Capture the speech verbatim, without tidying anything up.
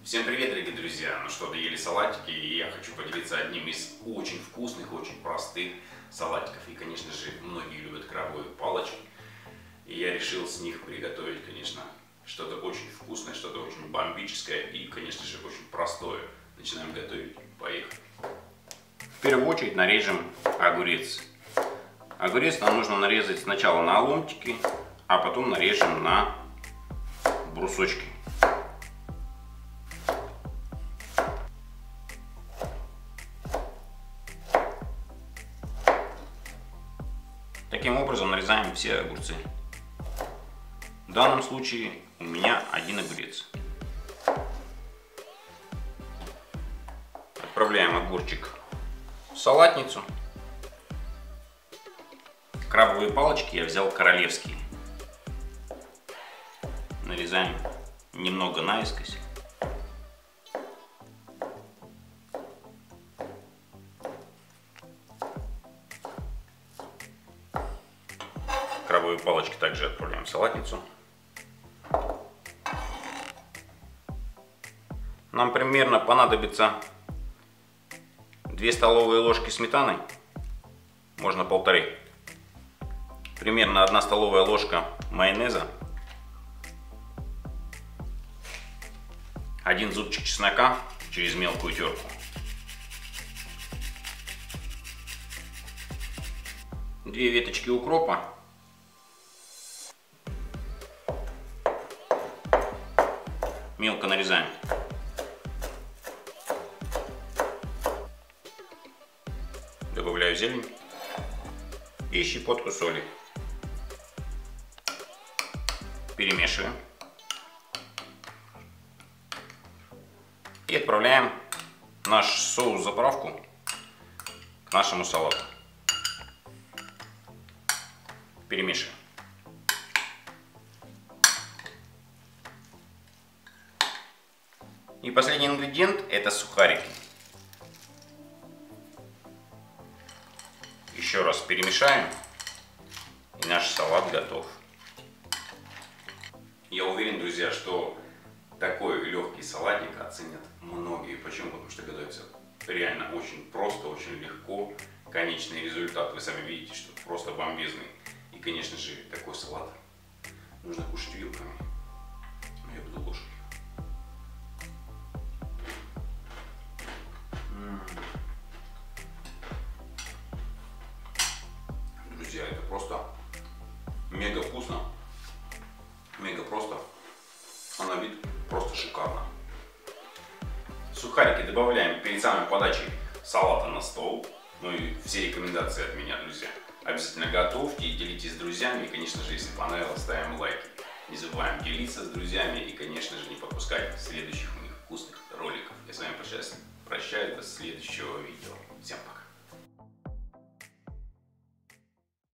Всем привет, дорогие друзья! Ну что, доели салатики, и я хочу поделиться одним из очень вкусных, очень простых салатиков. И, конечно же, многие любят крабовые палочки. И я решил с них приготовить, конечно, что-то очень вкусное, что-то очень бомбическое и, конечно же, очень простое. Начинаем готовить. Поехали! В первую очередь нарежем огурец. Огурец нам нужно нарезать сначала на ломтики, а потом нарежем на брусочки. Таким образом нарезаем все огурцы. В данном случае у меня один огурец. Отправляем огурчик в салатницу. Крабовые палочки я взял королевские. Нарезаем немного наискось. Крабовые палочки также отправляем в салатницу. Нам примерно понадобится две столовые ложки сметаны, можно полторы. Примерно одна столовая ложка майонеза, один зубчик чеснока через мелкую терку, две веточки укропа, мелко нарезаем. Добавляю зелень и щепотку соли. Перемешиваем. И отправляем наш соус-заправку к нашему салату. Перемешиваем. И последний ингредиент — это сухарики. Еще раз перемешаем, и наш салат готов. Я уверен, друзья, что такой легкий салатик оценят многие. Почему? Потому что готовится реально очень просто, очень легко. Конечный результат вы сами видите, что просто бомбезный. И, конечно же, такой салат нужно кушать вилками. Но я буду ложкой. Друзья, это просто мега вкусно, мега просто, а на вид просто шикарно. Сухарики добавляем перед самой подачей салата на стол. Ну и все рекомендации от меня, друзья. Обязательно готовьте и делитесь с друзьями. И, конечно же, если понравилось, ставим лайки. Не забываем делиться с друзьями и, конечно же, не пропускать следующих моих вкусных роликов. Я с вами прощаюсь, прощаюсь до следующего видео. Всем пока.